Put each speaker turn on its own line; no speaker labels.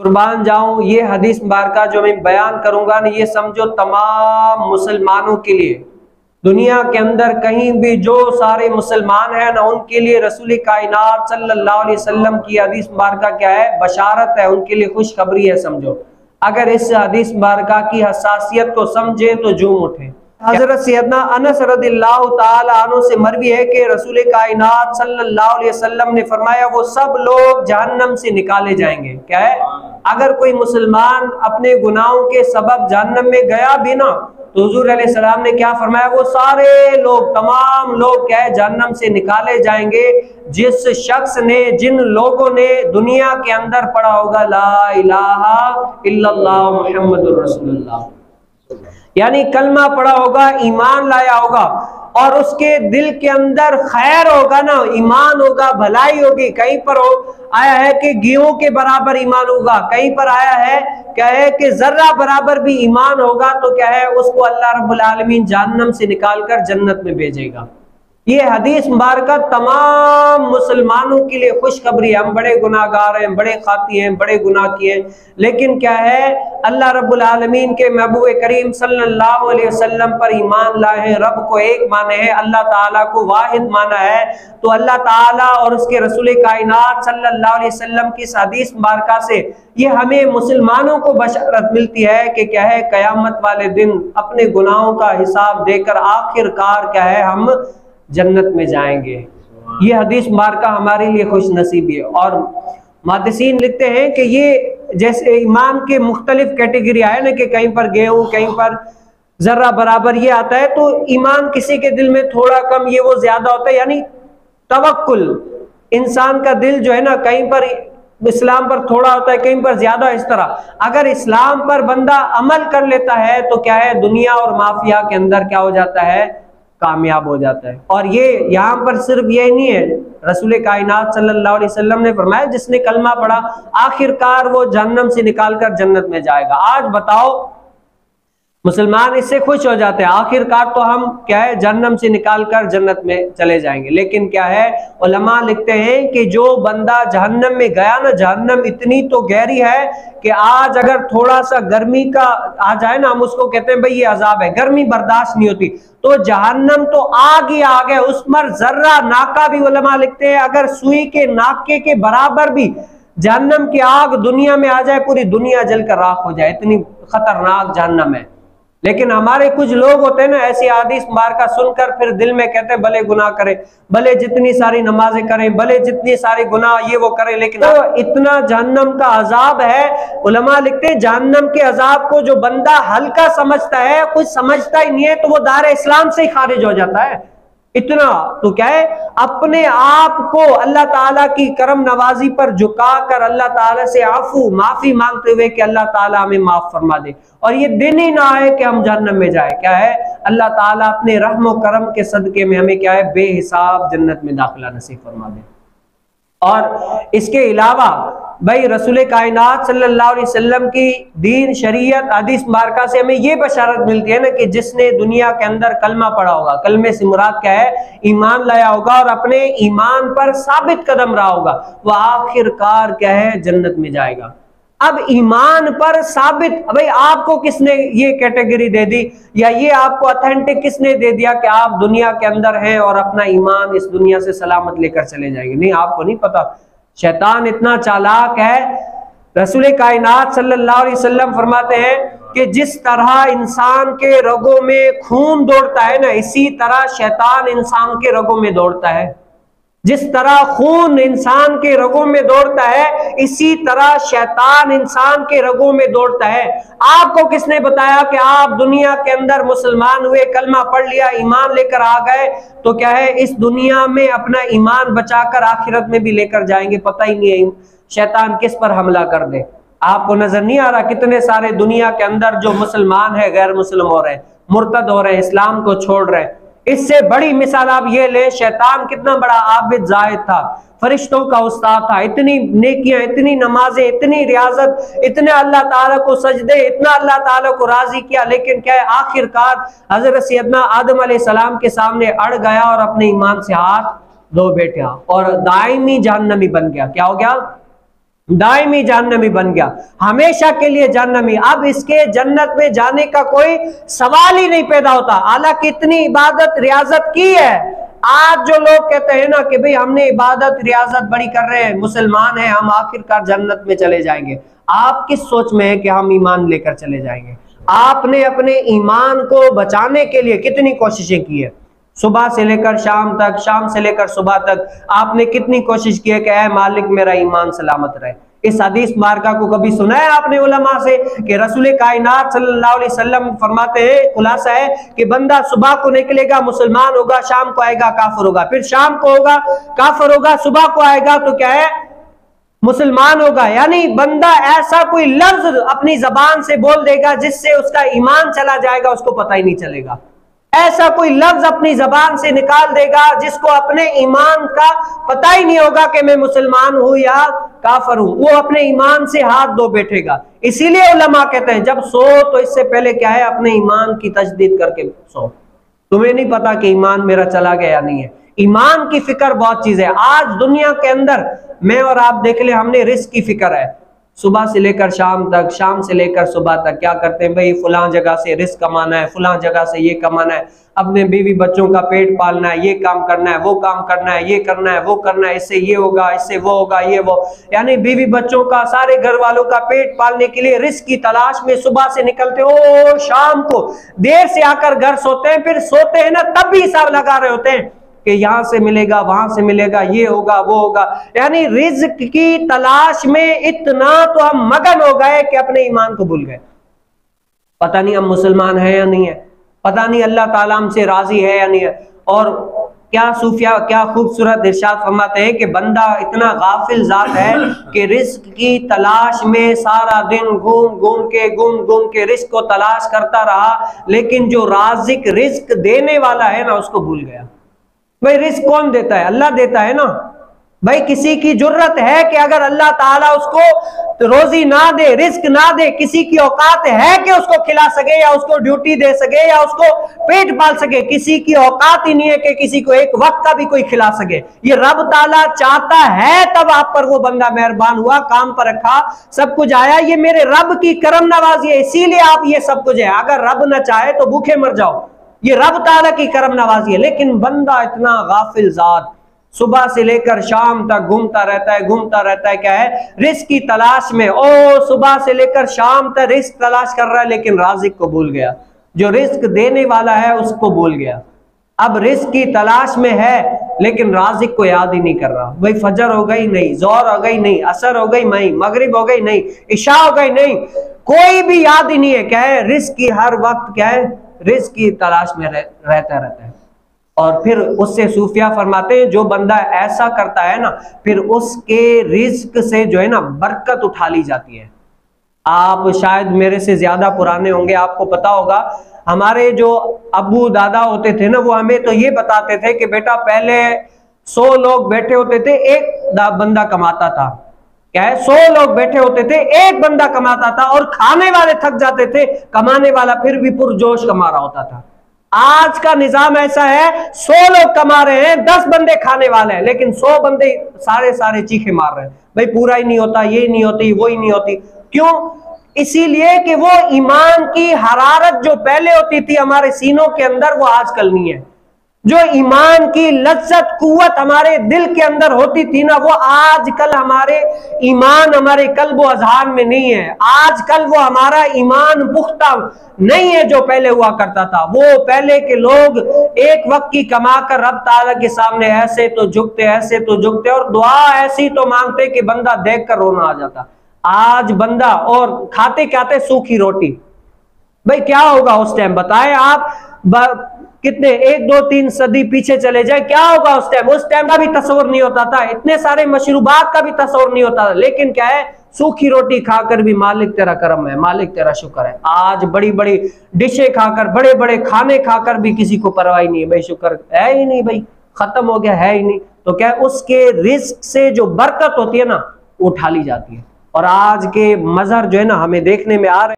कुर्बान जाऊं, ये हदीस मुबारका जो मैं बयान करूंगा ना, ये समझो तमाम मुसलमानों के लिए, दुनिया के अंदर कहीं भी जो सारे मुसलमान हैं ना, उनके लिए रसूल कायनात सल्लल्लाहु अलैहि वसल्लम की हदीस मुबारका क्या है? बशारत है, उनके लिए खुशखबरी है। समझो, अगर इस हदीस मुबारका की हसासियत को समझे तो झूम उठे। हजरत सैयदना अनस रदिल्लाहु ताला अन्हु से मरवी है कि रसूल कायनात सल्लल्लाहु अलैहि वसल्लम ने फरमाया, वो सब लोग जहन्नम से निकाले जाएंगे। क्या है? अगर कोई मुसलमान अपने गुनाहों के सबब जहन्नम में गया भी ना, तो हुजूर अलैहिस्सलाम ने क्या फरमाया? वो सारे लोग, तमाम लोग क्या है? जहन्नम से निकाले जाएंगे। जिस शख्स ने, जिन लोगों ने दुनिया के अंदर पढ़ा होगा ला इलाहा इल्लल्लाह मुहम्मदुर रसूलुल्लाह, यानी कलमा पढ़ा होगा, ईमान लाया होगा, और उसके दिल के अंदर खैर होगा ना, ईमान होगा, भलाई होगी। कहीं पर आया है कि गेहूं के बराबर ईमान होगा, कहीं पर आया है क्या है कि जर्रा बराबर भी ईमान होगा, तो क्या है? उसको अल्लाह रब्बुल आलमीन जहन्नम से निकालकर जन्नत में भेजेगा। ये हदीस मुबारका तमाम मुसलमानों के लिए खुशखबरी है। हम बड़े गुनाहगार हैं, बड़े खाती हैं, बड़े गुनाह किए, लेकिन क्या है? अल्लाह रब्बुल आलमीन के महबूब करीम सल्लल्लाहु अलैहि वसल्लम पर ईमान लाए हैं, रब को एक माने हैं, अल्लाह ताला को वाहिद माना है। तो अल्लाह ताला और उसके रसूल कायनात सल्लल्लाहु अलैहि वसल्लम की इस हदीस मुबारका से ये हमें मुसलमानों को बशारत मिलती है कि क्या है? क़यामत वाले दिन अपने गुनाहों का हिसाब देकर आखिरकार क्या है? हम जन्नत में जाएंगे। ये हदीस मुबारका हमारे लिए खुश नसीबी है। और मुहद्दिसीन लिखते हैं कि ये जैसे ईमान के मुख्तलिफ कैटेगरी आए ना, कि कहीं पर गेहूं, कहीं पर जर्रा बराबर ये आता है, तो ईमान किसी के दिल में थोड़ा कम, ये वो ज्यादा होता है। यानी तवक्कुल, इंसान का दिल जो है ना, कहीं पर इस्लाम पर थोड़ा होता है, कहीं पर ज्यादा। इस तरह अगर इस्लाम पर बंदा अमल कर लेता है तो क्या है? दुनिया और माफिया के अंदर क्या हो जाता है? कामयाब हो जाता है। और ये यहाँ पर सिर्फ ये नहीं है, रसूल कायनात सल्लल्लाहु अलैहि वसल्लम ने फरमाया, जिसने कलमा पढ़ा आखिरकार वो जहन्नम से निकालकर जन्नत में जाएगा। आज बताओ, मुसलमान इससे खुश हो जाते हैं, आखिरकार तो हम क्या है? जहन्नम से निकालकर जन्नत में चले जाएंगे। लेकिन क्या है? उलमा लिखते हैं कि जो बंदा जहन्नम में गया ना, जहन्नम इतनी तो गहरी है कि आज अगर थोड़ा सा गर्मी का आ जाए ना, हम उसको कहते हैं भाई ये अजाब है, गर्मी बर्दाश्त नहीं होती, तो जहन्नम तो आग ही आग है, उस पर जर्रा नाका भी, उलमा लिखते हैं अगर सुई के नाके के बराबर भी जहन्नम की आग दुनिया में आ जाए, पूरी दुनिया जलकर राख हो जाए, इतनी खतरनाक जहन्नम है। लेकिन हमारे कुछ लोग होते हैं ना, ऐसी हदीस मुबारका सुनकर फिर दिल में कहते हैं भले गुनाह करें, भले जितनी सारी नमाजें करें, भले जितनी सारी गुनाह ये वो करें, लेकिन तो इतना जहन्नम का अजाब है। उलमा लिखते हैं जहन्नम के अजाब को जो बंदा हल्का समझता है, कुछ समझता ही नहीं है, तो वो दायरे इस्लाम से ही खारिज हो जाता है। इतना तो क्या है? अपने आप को अल्लाह ताला की करम नवाजी पर झुकाकर अल्लाह ताला से आफू माफी मांगते हुए कि अल्लाह ताला हमें माफ फरमा दे, और ये दिन ही ना आए कि हम जहन्नम में जाए। क्या है? अल्लाह ताला अपने रहम करम के सदके में हमें क्या है? बेहिसाब जन्नत में दाखिला नसीब फरमा दे। और इसके अलावा भाई रसूल कायनात सल्लल्लाहु अलैहि वसल्लम की दीन शरीयत हदीस मुबारका से हमें ये बशारत मिलती है ना, कि जिसने दुनिया के अंदर कलमा पढ़ा होगा, कलमे से मुराद क्या है? ईमान लाया होगा, और अपने ईमान पर साबित कदम रहा होगा, वह आखिरकार क्या है? जन्नत में जाएगा। अब ईमान पर साबित, भाई आपको किसने ये कैटेगरी दे दी, या ये आपको ऑथेंटिक किसने दे दिया कि आप दुनिया के अंदर हैं और अपना ईमान इस दुनिया से सलामत लेकर चले जाएंगे? नहीं, आपको नहीं पता। शैतान इतना चालाक है। रसूल कायनात सल्लल्लाहु अलैहि वसल्लम फरमाते हैं कि जिस तरह इंसान के रगों में खून दौड़ता है ना, इसी तरह शैतान इंसान के रगों में दौड़ता है। जिस तरह खून इंसान के रगों में दौड़ता है, इसी तरह शैतान इंसान के रगों में दौड़ता है। आपको किसने बताया कि आप दुनिया के अंदर मुसलमान हुए, कलमा पढ़ लिया, ईमान लेकर आ गए, तो क्या है? इस दुनिया में अपना ईमान बचाकर आखिरत में भी लेकर जाएंगे? पता ही नहीं है शैतान किस पर हमला कर दे। आपको नजर नहीं आ रहा कितने सारे दुनिया के अंदर जो मुसलमान है गैर मुस्लिम हो रहे हैं, मुर्तद हो रहे हैं, इस्लाम को छोड़ रहे हैं। इससे बड़ी मिसाल आप ये ले, शैतान कितना बड़ा आबिद जाहिद था, फरिश्तों का उस्ताद था, इतनी नेकियां, इतनी नमाजें, इतनी रियाजत, इतने अल्लाह ताला को सजदे, इतना अल्लाह ताला को राजी किया, लेकिन क्या है? आखिरकार हजरत सैयदना आदम अलैहिस्सलाम के सामने अड़ गया और अपने ईमान से हाथ धो बैठा और दायमी जहन्नमी बन गया। क्या हो गया? दायमी जहन्नमी बन गया, हमेशा के लिए जहन्नमी। अब इसके जन्नत में जाने का कोई सवाल ही नहीं पैदा होता। हालांकि इतनी इबादत रियाजत की है। आज जो लोग कहते हैं ना कि भाई हमने इबादत रियाजत बड़ी कर रहे हैं, मुसलमान हैं, हम आखिरकार जन्नत में चले जाएंगे। आप किस सोच में है कि हम ईमान लेकर चले जाएंगे? आपने अपने ईमान को बचाने के लिए कितनी कोशिशें की है? सुबह से लेकर शाम तक, शाम से लेकर सुबह तक आपने कितनी कोशिश की है कि ऐ मालिक मेरा ईमान सलामत रहे। इस हदीस मार्का को कभी सुना है आपने उलमा से कि रसूल कायनात सल्लल्लाहु अलैहि वसल्लम फरमाते हैं, खुलासा है कि बंदा सुबह को निकलेगा मुसलमान होगा, शाम को आएगा काफिर होगा, फिर शाम को होगा काफिर होगा, सुबह को आएगा तो क्या है मुसलमान होगा। यानी बंदा ऐसा कोई लफ्ज अपनी जबान से बोल देगा जिससे उसका ईमान चला जाएगा, उसको पता ही नहीं चलेगा। ऐसा कोई लफ्ज अपनी जबान से निकाल देगा जिसको अपने ईमान का पता ही नहीं होगा कि मैं मुसलमान हूं या काफिर हूं, वो अपने ईमान से हाथ धो बैठेगा। इसीलिए उलमा कहते हैं जब सो तो इससे पहले क्या है, अपने ईमान की तजदीद करके सो। तुम्हें नहीं पता कि ईमान मेरा चला गया या नहीं है। ईमान की फिक्र बहुत चीज है। आज दुनिया के अंदर मैं और आप देख ले, हमने रिस्क की फिक्र है। सुबह से लेकर शाम तक, शाम से लेकर सुबह तक क्या करते हैं भाई, फलां जगह से रिस्क कमाना है, फलां जगह से ये कमाना है, अपने बीवी बच्चों का पेट पालना है, ये काम करना है, वो काम करना है, ये करना है, वो करना है, इससे ये होगा, इससे वो होगा, ये वो। यानी बीवी बच्चों का, सारे घर वालों का पेट पालने के लिए रिस्क की तलाश में सुबह से निकलते हो, शाम को देर से आकर घर सोते हैं। फिर सोते हैं ना तब भी हिसाब लगा रहे होते हैं कि यहां से मिलेगा, वहां से मिलेगा, ये होगा, वो होगा। यानी रिज्क की तलाश में इतना तो हम मगन हो गए कि अपने ईमान को भूल गए। पता नहीं हम मुसलमान हैं या नहीं है, पता नहीं अल्लाह ताला हमसे राजी है या नहीं है। और क्या सूफिया क्या खूबसूरत इरशाद फरमाते हैं कि बंदा इतना गाफिल जात है कि रिस्क की तलाश में सारा दिन घूम घूम के रिस्क को तलाश करता रहा, लेकिन जो राजिक रिस्क देने वाला है ना उसको भूल गया। भाई रिस्क कौन देता है? अल्लाह देता है ना। भाई किसी की जुर्रत है कि अगर अल्लाह ताला उसको तो रोजी ना दे, रिस्क ना दे, किसी की औकात है कि उसको खिला सके या उसको ड्यूटी दे सके या उसको पेट पाल सके? किसी की औकात ही नहीं है कि किसी को एक वक्त का भी कोई खिला सके। ये रब ताला चाहता है तब आप पर वो बंदा मेहरबान हुआ, काम पर रखा, सब कुछ आया। ये मेरे रब की करम नवाजी है, इसीलिए आप ये सब कुछ है। अगर रब न चाहे तो भूखे मर जाओ, ये रब ताला की करम नवाजी है। लेकिन बंदा इतना गाफिल जात सुबह से लेकर शाम तक घूमता रहता है क्या है, रिस्क की तलाश में। ओ सुबह से लेकर शाम तक रिस्क तलाश कर रहा है, लेकिन राजिक को भूल गया, जो रिस्क देने वाला है उसको भूल गया। अब रिस्क की तलाश में है लेकिन राजिक को याद ही नहीं कर रहा। भाई फजर हो गई नहीं, जोहर हो गई नहीं, असर हो गई नहीं, मगरिब हो गई नहीं, इशा हो गई नहीं, कोई भी याद ही नहीं है। क्या है, रिस्क की हर वक्त क्या है, रिस्क की तलाश में रहता है। और फिर उससे सूफिया फरमाते हैं जो बंदा ऐसा करता है ना, फिर उसके रिस्क से जो है ना बरकत उठा ली जाती है। आप शायद मेरे से ज्यादा पुराने होंगे, आपको पता होगा हमारे जो अब्बू दादा होते थे ना, वो हमें तो ये बताते थे कि बेटा पहले 100 लोग बैठे होते थे, एक बंदा कमाता था। क्या है, 100 लोग बैठे होते थे, एक बंदा कमाता था, और खाने वाले थक जाते थे, कमाने वाला फिर भी पुरजोश कमा रहा होता था। आज का निजाम ऐसा है, 100 लोग कमा रहे हैं, 10 बंदे खाने वाले हैं, लेकिन 100 बंदे सारे चीखे मार रहे हैं। भाई पूरा ही नहीं होता, ये नहीं होती, वो ही नहीं होती। क्यों? इसीलिए कि वो ईमान की हरारत जो पहले होती थी हमारे सीनों के अंदर, वो आजकल नहीं है। जो ईमान की लज्जत कुव्वत हमारे दिल के अंदर होती थी ना, वो आजकल हमारे ईमान हमारे कल्ब अज़हान में नहीं है। आजकल वो हमारा ईमान पुख्ता नहीं है जो पहले हुआ करता था। वो पहले के लोग एक वक्त की कमाकर रब ताला के सामने ऐसे तो झुकते और दुआ ऐसी तो मांगते कि बंदा देख कर रोना आ जाता। आज बंदा और खाते खाते सूखी रोटी। भाई क्या होगा उस टाइम, बताएं आप। कितने 1, 2, 3 सदी पीछे चले जाए, क्या होगा उस टाइम? उस टाइम का भी तस्वर नहीं होता था, इतने सारे मशरूबात का भी तस्वर नहीं होता था। लेकिन क्या है, सूखी रोटी खाकर भी मालिक तेरा करम है, मालिक तेरा शुक्र है। आज बड़ी बड़ी डिशें खाकर, बड़े बड़े खाने खाकर भी किसी को परवाह नहीं है। भाई शुक्र है ही नहीं, भाई खत्म हो गया, है ही नहीं। तो क्या है, उसके रिस्क से जो बरकत होती है ना, उठा ली जाती है। और आज के मजहर जो है ना हमें देखने में आ रहे